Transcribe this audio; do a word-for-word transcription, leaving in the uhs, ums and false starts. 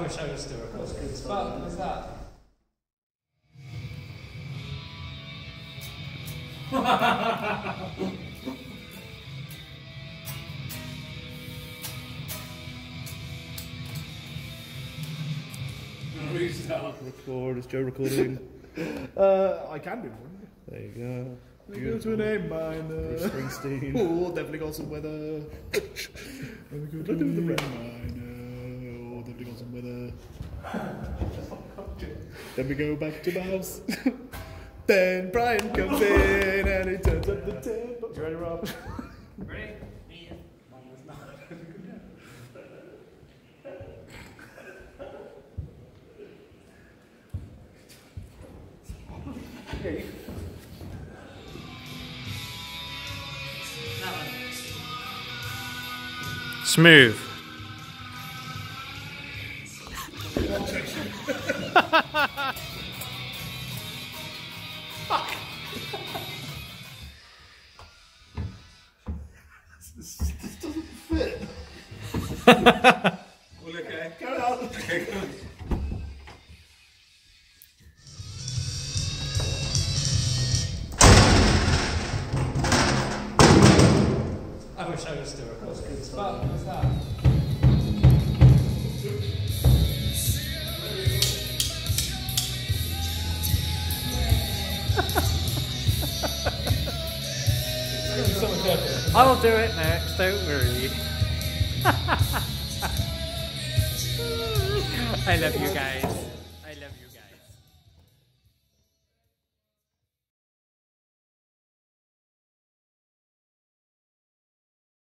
I wish I was still recording. What fuck was that? Record, is Joe recording? uh, I can do one. There you go. We go to an A minor. Bruce Springsteen. Oh, definitely got some weather. And we go to an A minor. Oh, definitely got some weather. Then we go back to the house. Then Brian comes in and he turns up the tempo. You ready, Rob? Ready? Yeah. Smooth. This, this doesn't fit. Well, okay. Go out. Okay, go on. I wish I was still recording. What fuck was that? I'll do it next, don't worry. I love you guys.